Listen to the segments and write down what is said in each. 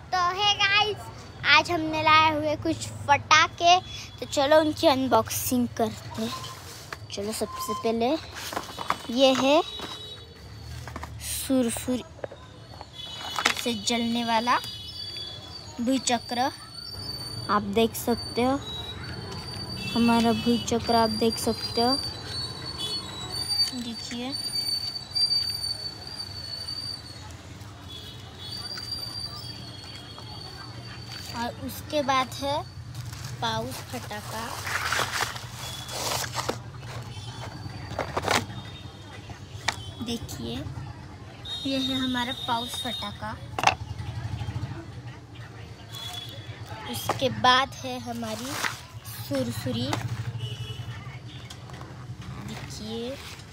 तो है गाइस, आज हमने लाए हुए कुछ पटाखे, तो चलो उनकी अनबॉक्सिंग करते हैं। चलो सबसे पहले ये है सुरसुरी से जलने वाला भुईचक्र। आप देख सकते हो हमारा भुईचक्र, आप देख सकते हो, देखिए। और उसके बाद है पाउस फटाका। देखिए ये है हमारा पाउस फटाका। उसके बाद है हमारी सुरसुरी। देखिए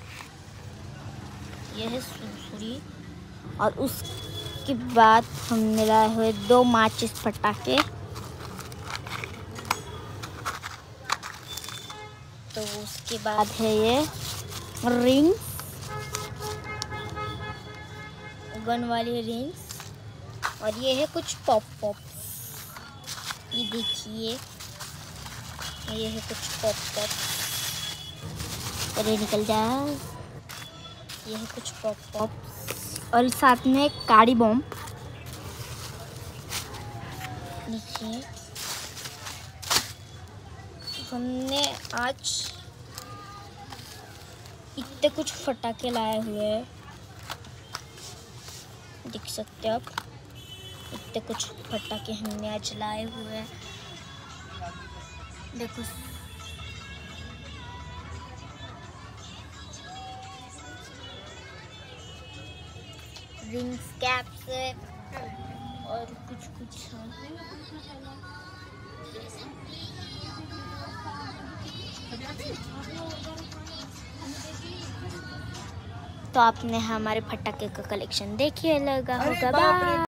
यह है सुरसुरी। और उसके बाद हमने लाए हुए 2 माचिस पटाखे। तो उसके बाद है ये रिंग, गन वाली रिंग्स। और ये है कुछ पॉप। ये देखिए ये है कुछ पॉप। अरे निकल जा। ये है कुछ पॉप और साथ में काड़ी बम। देखिए हमने आज इतने कुछ फटाके लाए हुए हैं, देख सकते हो आप। इतने कुछ फटाके हमने आज लाए हुए हैं, देखो। रिंग्स, कैप्स और कुछ तो आपने हमारे फटाके का कलेक्शन देखिए लगा होगा। बाय।